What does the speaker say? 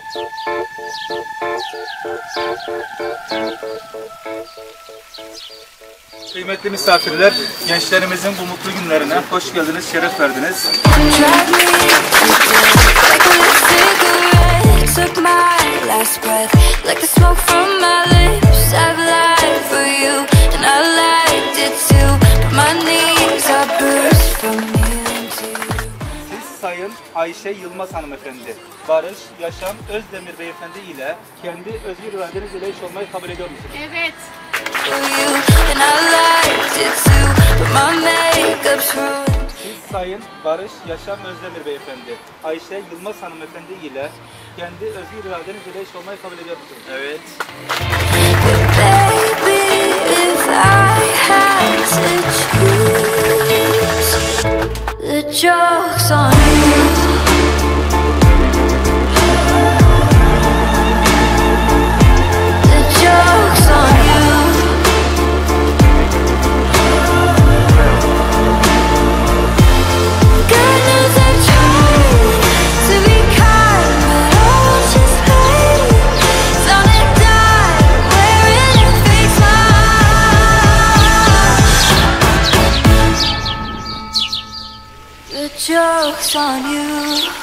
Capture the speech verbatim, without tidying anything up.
Kıymetli misafirler, gençlerimizin bu mutlu günlerine hoş geldiniz, şeref verdiniz. Siz Sayın Ayşe Yılmaz hanımefendi, Barış Yaşam Özdemir beyefendi ile kendi özgür iradeniz ile eş olmayı kabul ediyor musunuz? Evet. Siz Sayın Barış Yaşam Özdemir beyefendi, Ayşe Yılmaz hanımefendi ile kendi özgür iradeniz ile eş olmayı kabul ediyor musunuz? Evet. The joke's on you. The joke's on you. God knows I tried to be kind, but I was just hiding. Found a dime wearing a fake smile. The joke's on you.